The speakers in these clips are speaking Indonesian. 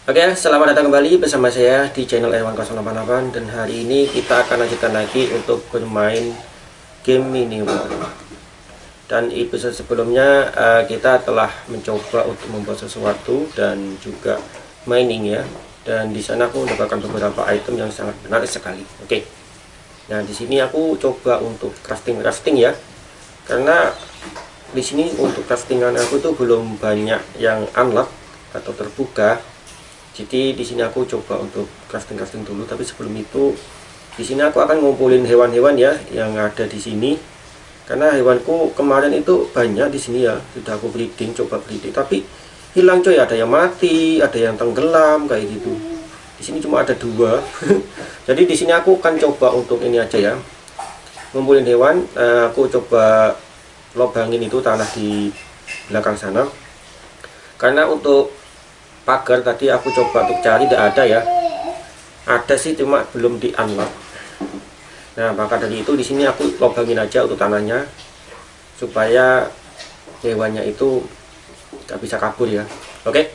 Oke, selamat datang kembali bersama saya di channel Erwan088. Dan hari ini kita akan lanjutkan lagi untuk bermain game Mini World. Dan episode sebelumnya kita telah mencoba untuk membuat sesuatu dan juga mining ya. Dan di sana aku mendapatkan beberapa item yang sangat menarik sekali. Oke. Nah, di sini aku coba untuk crafting ya. Karena di sini untuk craftingan aku tuh belum banyak yang unlock atau terbuka. Jadi di sini aku coba untuk crafting dulu, tapi sebelum itu di sini aku akan ngumpulin hewan-hewan ya yang ada di sini. Karena hewanku kemarin itu banyak di sini ya, sudah aku breeding, coba breeding, tapi hilang coy, ada yang mati, ada yang tenggelam kayak gitu. Di sini cuma ada 2. Jadi di sini aku akan coba untuk ini aja ya, ngumpulin hewan. Aku coba lobangin itu tanah di belakang sana. Karena untuk pagar tadi aku coba untuk cari, tidak ada ya. Ada sih, cuma belum di unlock. Nah, maka dari itu di sini aku lobangin aja untuk tanahnya supaya hewannya itu nggak bisa kabur ya. Oke.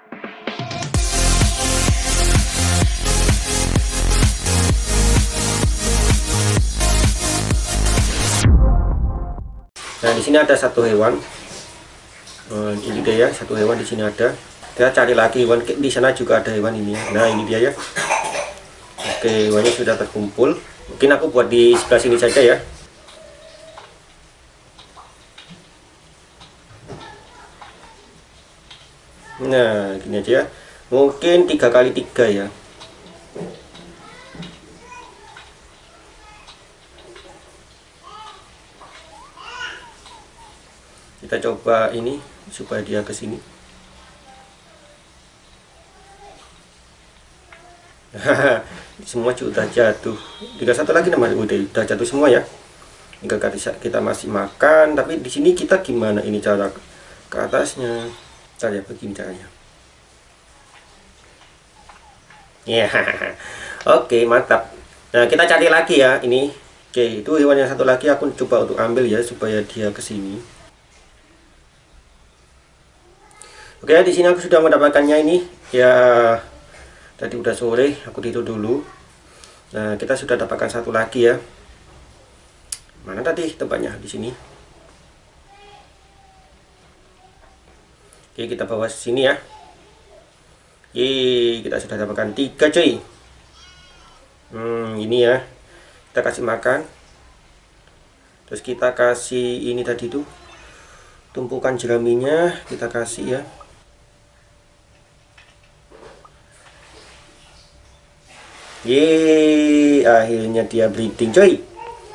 Nah, di sini ada satu hewan. Ini dia ya, satu hewan di sini ada. Kita cari lagi hewan, di sana juga ada hewan ini. Nah, ini dia ya. Oke, hewannya sudah terkumpul. Mungkin aku buat di sebelah sini saja ya. Nah, gini aja ya. Mungkin 3x3 ya. Kita coba ini supaya dia ke sini. Semua sudah jatuh. Tinggal satu lagi namanya, udah jatuh semua ya. Tinggal kita masih makan. Tapi di sini kita gimana ini cara ke atasnya? Cara begini caranya. Ya, oke, mantap. Nah, kita cari lagi ya ini. Oke, itu hewan yang satu lagi aku coba untuk ambil ya supaya dia ke sini. Oke, di sini aku sudah mendapatkannya ini ya. Tadi udah sore, aku tidur dulu. Nah, kita sudah dapatkan satu lagi ya. Mana tadi tempatnya? Di sini. Oke, kita bawa sini ya. Yeay, kita sudah dapatkan 3 cuy. Ini ya. Kita kasih makan. Terus kita kasih ini tadi tuh, tumpukan jeraminya kita kasih ya. Yeay, akhirnya dia breeding coy.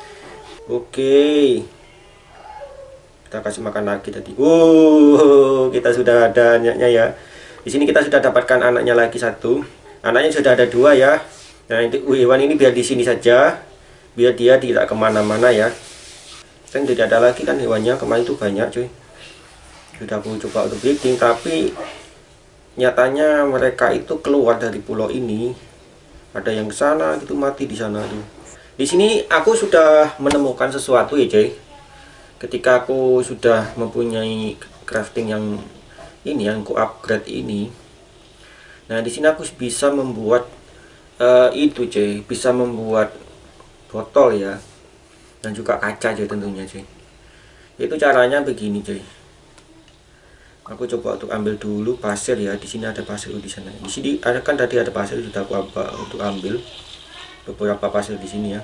Oke, kita kasih makan lagi tadi. Kita sudah ada anaknya ya. Di sini kita sudah dapatkan anaknya lagi satu. Anaknya sudah ada 2 ya. Nah, itu hewan ini biar di sini saja, biar dia tidak kemana-mana ya. Kan tidak ada lagi kan hewannya, kemarin itu banyak cuy. Sudah aku coba untuk breeding, tapi nyatanya mereka itu keluar dari pulau ini. Ada yang ke sana gitu, mati di sana tuh. Di sini aku sudah menemukan sesuatu ya cuy. Ketika aku sudah mempunyai crafting yang ini, yang ku upgrade ini. Nah, di sini aku bisa membuat itu cuy, bisa membuat botol ya. Dan juga kaca cuy tentunya cuy. Itu caranya begini cuy. Aku coba untuk ambil dulu pasir ya. Di sini ada pasir di sana. Di sini ada kan, tadi ada pasir, sudah aku untuk ambil beberapa pasir di sini ya.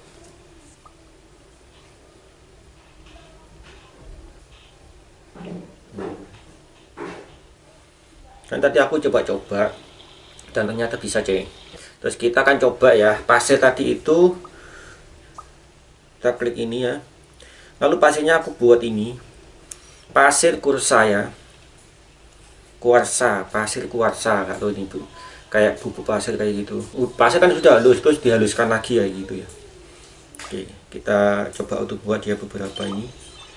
Dan tadi aku coba-coba dan ternyata bisa cuy. Terus kita akan coba ya, pasir tadi itu kita klik ini ya. Lalu pasirnya aku buat ini pasir kursa ya. Pasir kuarsa, nggak tahu ini bu, kayak bubuk pasir kayak gitu. Pasir kan sudah halus, terus dihaluskan lagi ya gitu ya. Oke, kita coba untuk buat dia beberapa ini.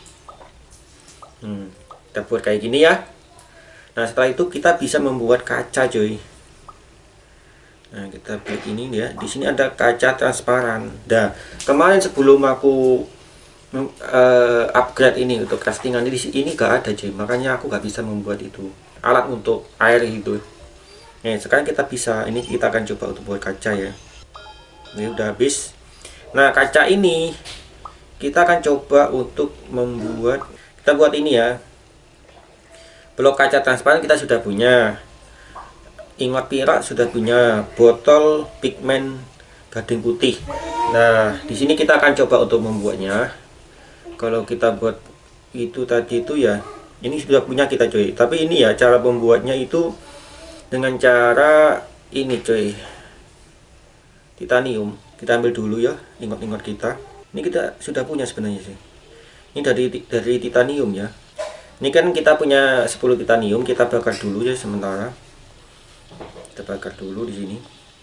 Kita buat kayak gini ya. Nah, setelah itu kita bisa membuat kaca coy. Nah, kita klik ini ya. Di sini ada kaca transparan. Nah, kemarin sebelum aku upgrade ini untuk craftingan ini gak ada cuy, makanya aku gak bisa membuat itu alat untuk air itu. Nah, sekarang kita bisa, ini kita akan coba untuk buat kaca ya. Ini udah habis. Nah, kaca ini kita akan coba untuk membuat, kita buat ini ya. Blok kaca transparan kita sudah punya. Ingot pirak sudah punya. Botol pigmen gading putih. Nah, di sini kita akan coba untuk membuatnya. Kalau kita buat itu tadi itu ya, ini sudah punya kita coy. Tapi ini ya cara membuatnya itu dengan cara ini coy, titanium. Kita ambil dulu ya ingot-ingot kita. Ini kita sudah punya sebenarnya sih. Ini dari titanium ya. Ini kan kita punya 10 titanium, kita bakar dulu ya sementara. Kita bakar dulu di sini.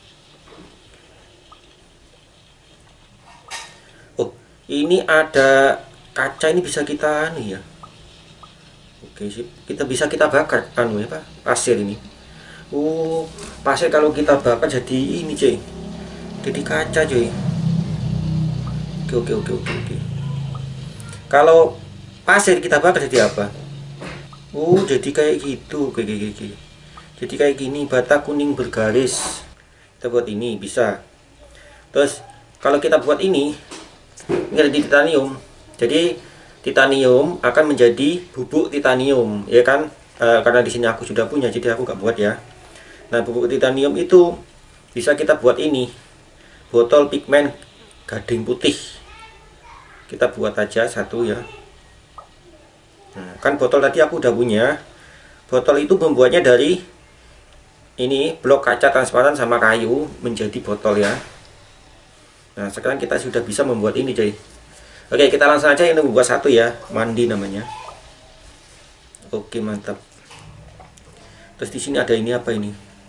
Oh, ini ada kaca, ini bisa kita anu ya. Oke sip, kita bakar anu ya Pak, pasir ini. Oh, pasir kalau kita bakar jadi ini cuy, jadi kaca cuy. Oke. Kalau pasir kita bakar jadi apa? Oh, jadi kayak gitu. Oke. Jadi kayak gini, bata kuning bergaris. Kita buat ini bisa. Terus kalau kita buat ini ada titanium. Jadi titanium akan menjadi bubuk titanium, ya kan? Karena di sini aku sudah punya, jadi aku nggak buat ya. Nah, bubuk titanium itu bisa kita buat ini, botol pigmen gading putih. Kita buat aja satu ya. Nah, kan botol tadi aku udah punya. Botol itu membuatnya dari ini blok kaca transparan sama kayu menjadi botol ya. Nah, sekarang kita sudah bisa membuat ini coy. Oke, kita langsung aja ini membuat satu ya, mandi namanya. Oke, mantap. Terus di sini ada ini apa ini?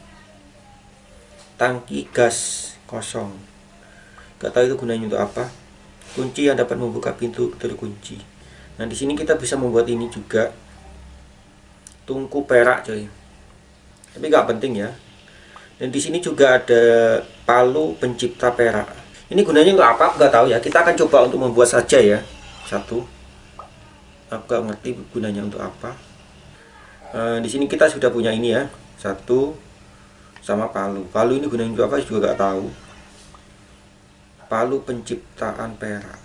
Tangki gas kosong. Gak tahu itu gunanya untuk apa. Kunci yang dapat membuka pintu terkunci. Nah, di sini kita bisa membuat ini juga. Tungku perak, coy. Tapi gak penting ya. Dan di sini juga ada palu pencipta perak. Ini gunanya untuk apa? Nggak tahu ya. Kita akan coba untuk membuat saja ya. Satu. Aku nggak ngerti gunanya untuk apa. Di sini kita sudah punya ini ya. Satu sama palu. Palu ini gunanya untuk apa juga nggak tahu. Palu penciptaan perak.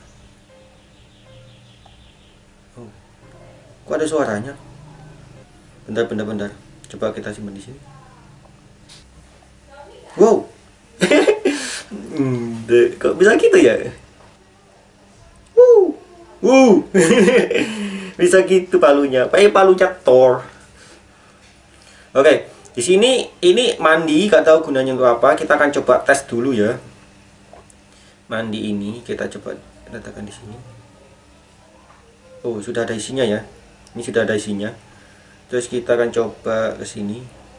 Oh, kok ada suaranya? Bentar. Coba kita simpan di sini. Wow. Kok bisa gitu ya? Bisa gitu palunya. Kayak palunya Thor. Oke, di sini ini mandi, gak tahu gunanya untuk apa. Kita akan coba tes dulu ya. Mandi ini kita coba letakkan di sini. Oh, sudah ada isinya ya. Ini sudah ada isinya. Terus kita akan coba ke sini.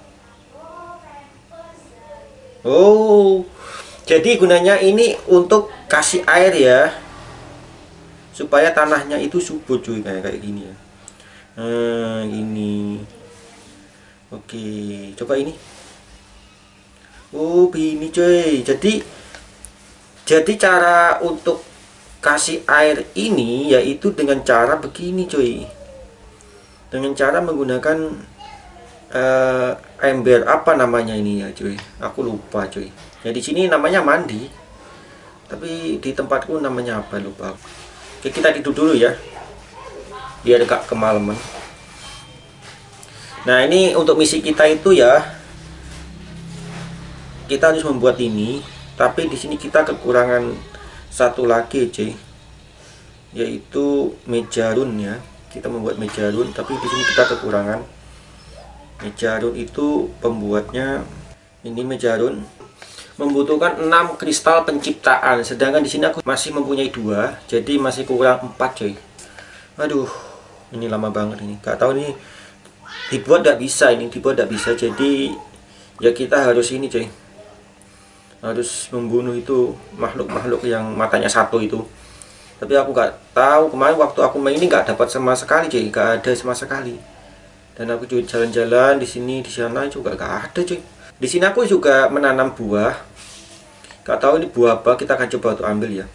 Oh, jadi gunanya ini untuk kasih air ya, supaya tanahnya itu subur cuy, kayak gini ya. Nah, ini. Oke, coba ini. Oh, ini cuy. Jadi cara untuk kasih air ini yaitu dengan cara begini cuy. Dengan cara menggunakan ember, apa namanya ini ya cuy, aku lupa cuy. Ya di sini namanya mandi, tapi di tempatku namanya apa lupa. Oke, kita tidur dulu ya biar gak kemalaman. Nah, ini untuk misi kita itu ya, kita harus membuat ini, tapi di sini kita kekurangan satu lagi cuy, yaitu meja run ya. Kita membuat meja run, tapi di sini kita kekurangan meja run. Itu pembuatnya ini meja run membutuhkan 6 kristal penciptaan, sedangkan di sini aku masih mempunyai 2, jadi masih kurang 4 coy. Aduh, ini lama banget ini. Gak tahu nih dibuat gak bisa, ini dibuat gak bisa. Jadi ya kita harus ini coy, harus membunuh itu makhluk-makhluk yang matanya satu itu. Tapi aku gak tahu, kemarin waktu aku main ini gak dapat sama sekali coy, gak ada sama sekali. Dan aku juga jalan-jalan di sini di sana juga gak ada cuy. Di sini aku juga menanam buah. Gak tahu ini buah apa, kita akan coba untuk ambil ya.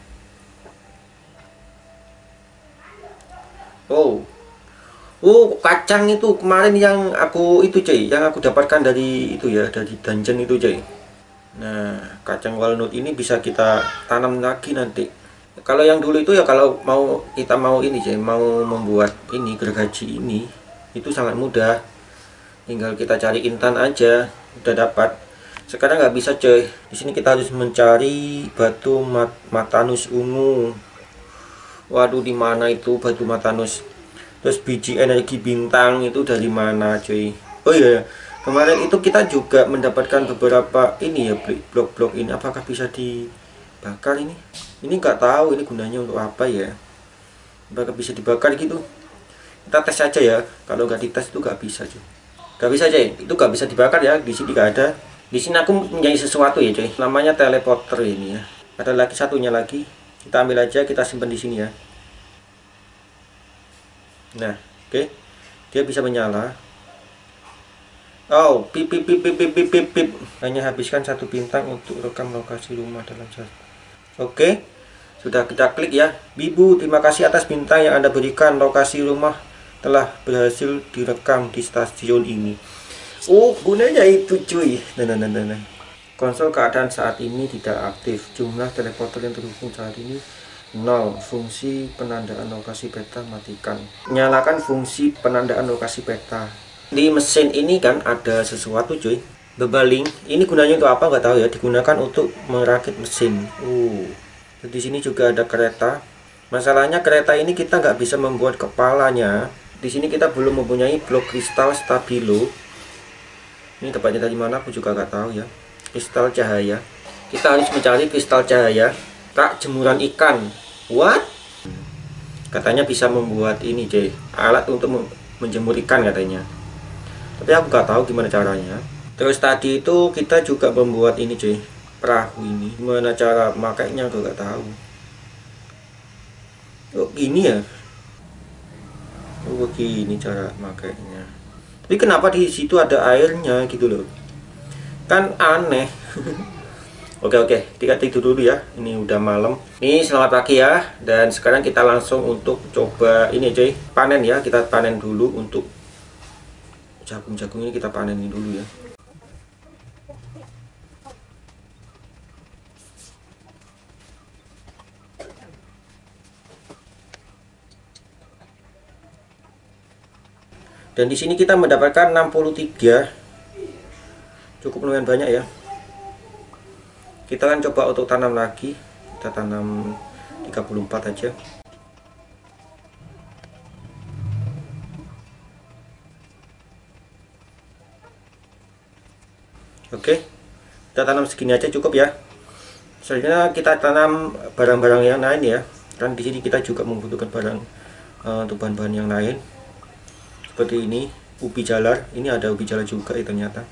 Oh, kacang itu kemarin yang aku itu cuy, yang aku dapatkan dari itu ya, dari dungeon itu cuy. Nah, kacang walnut ini bisa kita tanam lagi nanti. Kalau yang dulu itu ya, kalau mau kita mau ini cuy, mau membuat ini gergaji ini, itu sangat mudah. Tinggal kita cari intan aja, udah dapat. Sekarang nggak bisa cuy. Di sini kita harus mencari batu matanus ungu. Waduh, di mana itu batu matanus? Terus biji energi bintang itu dari mana cuy? Oh iya, kemarin itu kita juga mendapatkan beberapa ini ya, blok-blok ini. Apakah bisa dibakar ini? Ini nggak tahu ini gunanya untuk apa ya. Apakah bisa dibakar gitu? Kita tes aja ya. Kalau nggak dites itu nggak bisa cuy. Nggak bisa cuy, itu nggak bisa dibakar ya. Di sini nggak ada. Di sini aku punya sesuatu ya cuy. Namanya teleporter ini ya. Ada lagi satunya lagi. Kita ambil aja, kita simpan di sini ya. Nah, oke. Dia bisa menyala. Oh, pip pip pip pip pip pip pip pip. Hanya habiskan satu bintang untuk rekam lokasi rumah dalam satu. Oke. Sudah kita klik ya. Bibu, terima kasih atas bintang yang Anda berikan. Lokasi rumah telah berhasil direkam di stasiun ini. Oh, gunanya itu cuy. Nah. Konsol keadaan saat ini tidak aktif. Jumlah teleporter yang terhubung saat ini 0. Fungsi penandaan lokasi peta matikan. Nyalakan fungsi penandaan lokasi peta. Di mesin ini kan ada sesuatu cuy. Bebaling. Ini gunanya untuk apa nggak tahu ya. Digunakan untuk merakit mesin. Di sini juga ada kereta. Masalahnya kereta ini kita nggak bisa membuat kepalanya. Di sini kita belum mempunyai blok kristal stabilo. Ini tepatnya dari mana aku juga nggak tahu ya. Kristal cahaya. Kita harus mencari kristal cahaya. Kak, jemuran ikan. What? Katanya bisa membuat ini cuy, alat untuk menjemur ikan katanya. Tapi aku nggak tahu gimana caranya. Terus tadi itu kita juga membuat ini cuy, perahu ini. Gimana cara makainya aku nggak tahu. Oh gini ya. Oh begini cara makainya. Tapi kenapa di situ ada airnya gitu loh? Kan aneh. Oke, kita tidur dulu ya. Ini udah malam. Ini selamat pagi ya. Dan sekarang kita langsung untuk coba ini cuy, panen ya. Kita panen dulu untuk jagung-jagung ini, kita panenin dulu ya. Dan di sini kita mendapatkan 63. Cukup lumayan banyak ya. Kita akan coba untuk tanam lagi. Kita tanam 34 aja. Oke, kita tanam segini aja cukup ya. Selanjutnya kita tanam barang-barang yang lain ya. Kan di sini kita juga membutuhkan barang untuk bahan-bahan yang lain. Seperti ini, ubi jalar. Ini ada ubi jalar juga ya ternyata.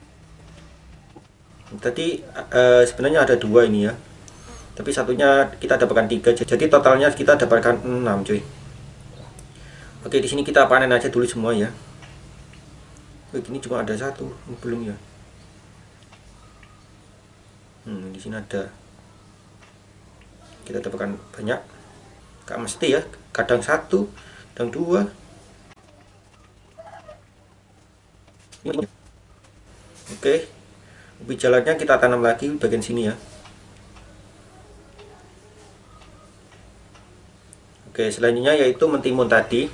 Tadi sebenarnya ada 2 ini ya. Tapi satunya kita dapatkan 3. Jadi totalnya kita dapatkan 6 cuy. Oke, di sini kita panen aja dulu semua ya. Ini cuma ada 1, belum ya. Di sini ada. Kita dapatkan banyak. Gak mesti ya. Kadang 1, kadang 2. Oke. Ubi jalarnya kita tanam lagi bagian sini ya. Oke, selanjutnya yaitu mentimun tadi.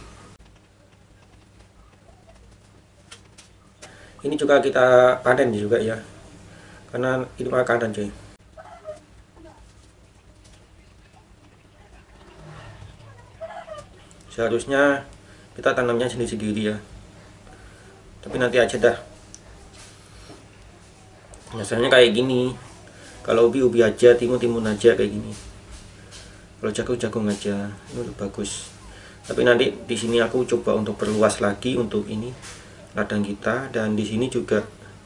Ini juga kita panen juga ya. Karena ini makanan cuy. Seharusnya kita tanamnya sendiri-sendiri ya. Tapi nanti aja dah. Biasanya kayak gini. Kalau ubi aja, timun aja kayak gini. Kalau jagung aja, ini udah bagus. Tapi nanti di sini aku coba untuk perluas lagi untuk ini ladang kita, dan di sini juga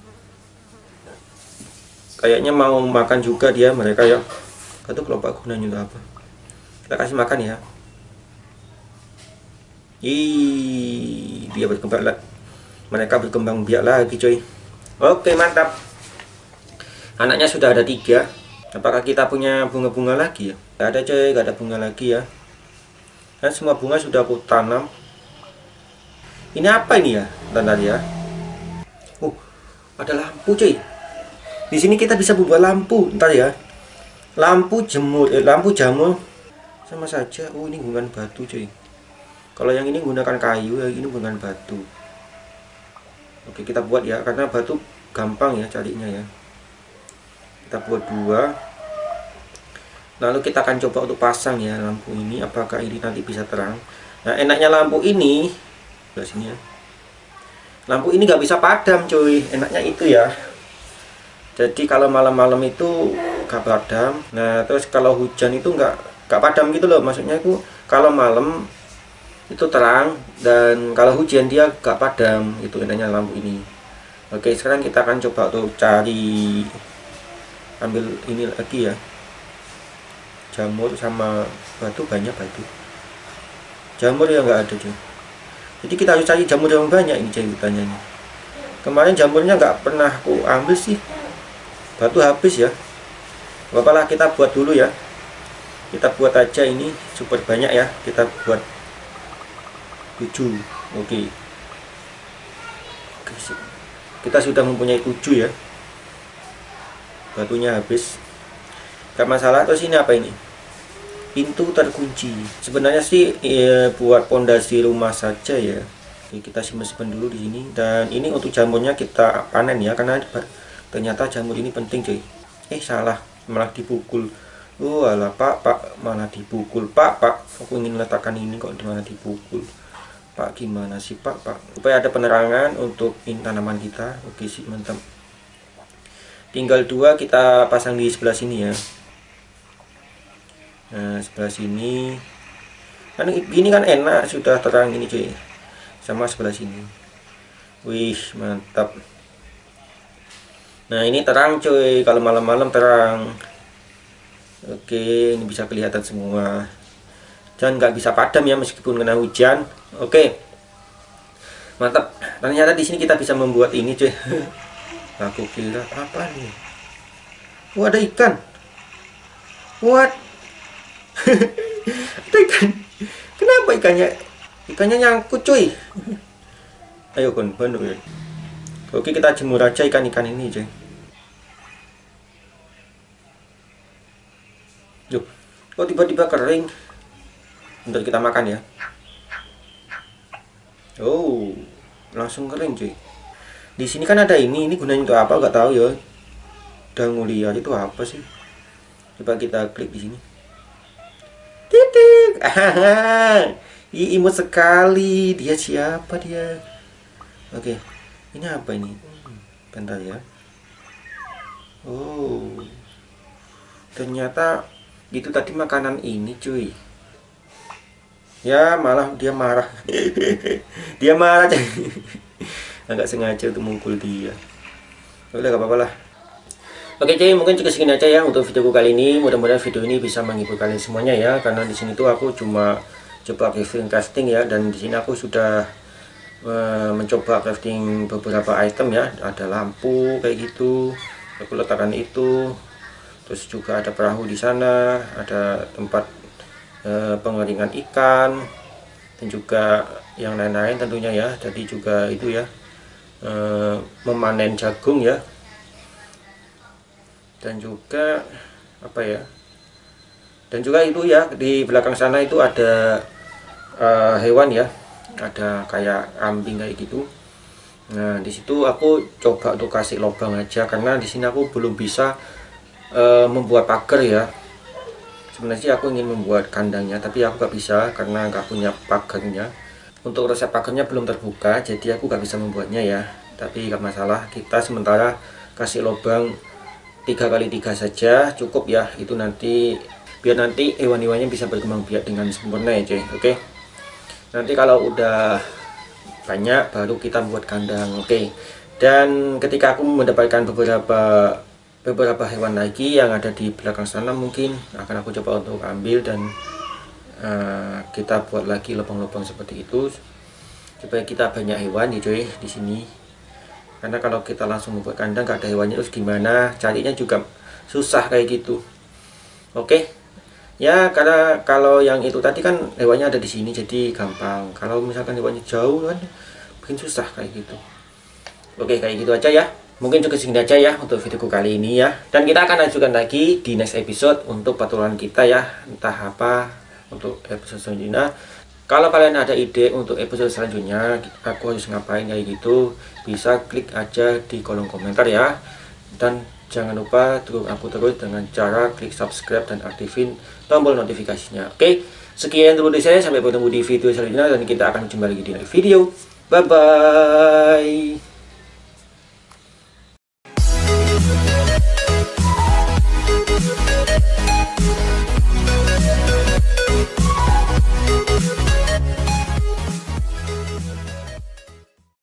kayaknya mau makan juga dia mereka ya. Itu kelompok gunanya untuk apa? Kita kasih makan ya. Dia berkembang lah. Mereka berkembang biak lagi coy. Oke, mantap. Anaknya sudah ada 3. Apakah kita punya bunga-bunga lagi ya? Gak ada coy, gak ada bunga lagi ya. Dan semua bunga sudah aku tanam. Ini apa ini ya? Bentar ya. Ada lampu cuy. Di sini kita bisa membuat lampu. Ntar ya. Lampu jamur sama saja. Oh, ini gunakan batu cuy. Kalau yang ini gunakan kayu, yang ini gunakan batu. Oke, kita buat ya, karena batu gampang ya carinya ya. Kita buat 2. Lalu kita akan coba untuk pasang ya lampu ini, apakah ini nanti bisa terang. Nah, enaknya lampu ini sebelah sini ya. Lampu ini nggak bisa padam cuy, enaknya itu ya. Jadi kalau malam-malam itu nggak padam. Nah, terus kalau hujan itu nggak padam gitu loh, maksudnya itu kalau malam itu terang, dan kalau hujan dia nggak padam. Itu enaknya lampu ini. Oke, sekarang kita akan coba untuk cari, ambil ini lagi ya, jamur sama batu. Banyak batu, jamur ya nggak ada cuy. Jadi kita harus cari jamur yang banyak ini cuy, tanya nih. Kemarin jamurnya nggak pernah aku ambil sih, batu habis ya. Gak apa-apa lah, kita buat dulu ya. Kita buat aja ini super banyak ya, kita buat 7. Oke. Kita sudah mempunyai 7 ya. Batunya habis, gak masalah. Terus ini apa ini? Pintu terkunci. Sebenarnya sih buat pondasi rumah saja ya. Oke, kita simpan dulu di sini. Dan ini untuk jamurnya kita panen ya, karena ternyata jamur ini penting cuy. Salah, malah dipukul. Alah pak, malah dipukul pak. Aku ingin letakkan ini kok malah dipukul. Pak, gimana sih pak? Supaya ada penerangan untuk tanaman kita. Oke sih, mantap. Tinggal 2 kita pasang di sebelah sini ya. Nah, sebelah sini kan gini kan enak, sudah terang ini cuy. Sama sebelah sini. Wih, mantap. Nah, ini terang cuy, kalau malam-malam terang. Oke, ini bisa kelihatan semua. Dan nggak bisa padam ya meskipun kena hujan. Oke, mantap. Ternyata di sini kita bisa membuat ini cuy. Aku kira apa nih? Ada ikan. What? Ada ikan. Kenapa ikannya nyangkut cuy? Ayo kon, bener ya. Oke, kita jemur aja ikan-ikan ini cuy. Yuk, kok tiba-tiba kering? Bentar kita makan ya. Oh, langsung kering cuy. Di sini kan ada ini gunanya untuk apa? Gak tahu ya. Udah ngeliat itu apa sih? Coba kita klik di sini. Titik. Imut sekali. Dia siapa dia? Oke, ini apa ini? Bentar ya. Oh, ternyata itu tadi makanan ini cuy. Ya, malah dia marah. Dia marah cuy. Nggak sengaja untuk mukul dia. Udah gak apa-apa lah. Oke cuy, mungkin cukup segini aja ya untuk videoku kali ini. Mudah-mudahan video ini bisa menghibur kalian semuanya ya, karena di sini tuh aku cuma coba crafting ya, dan di sini aku sudah mencoba crafting beberapa item ya. Ada lampu kayak gitu, aku letakkan itu. Terus juga ada perahu di sana, ada tempat pengeringan ikan, dan juga yang lain-lain tentunya ya. Jadi juga itu ya, memanen jagung ya, dan juga apa ya, dan juga itu ya di belakang sana itu ada hewan ya, ada kayak kambing kayak gitu. Nah, di situ aku coba untuk kasih lubang aja, karena di sini aku belum bisa membuat pagar ya. Sebenarnya sih aku ingin membuat kandangnya, tapi aku gak bisa karena gak punya pagarnya. Untuk resep pagarnya belum terbuka, jadi aku gak bisa membuatnya ya. Tapi gak masalah, kita sementara kasih lubang 3x3 saja cukup ya. Itu nanti biar nanti hewan-hewannya bisa berkembang biak dengan sempurna ya cuy. Oke, nanti kalau udah banyak baru kita buat kandang. Oke, dan ketika aku mendapatkan beberapa hewan lagi yang ada di belakang sana, mungkin akan aku coba untuk ambil dan kita buat lagi lubang-lubang seperti itu supaya kita banyak hewan ya cuy di sini. Karena kalau kita langsung membuat kandang gak ada hewannya, terus gimana carinya juga susah kayak gitu. Oke ya, karena kalau yang itu tadi kan hewannya ada di sini jadi gampang. Kalau misalkan hewannya jauh kan bikin susah kayak gitu. Oke, kayak gitu aja ya. Mungkin cukup segini aja ya untuk videoku kali ini ya. Dan kita akan lanjutkan lagi di next episode untuk petualangan kita ya. Entah apa untuk episode selanjutnya. Kalau kalian ada ide untuk episode selanjutnya, aku harus ngapain kayak gitu, bisa klik aja di kolom komentar ya. Dan jangan lupa dukung aku terus dengan cara klik subscribe dan aktifin tombol notifikasinya. Oke, sekian dulu dari saya. Sampai bertemu di video selanjutnya dan kita akan jumpa lagi di video. Bye bye.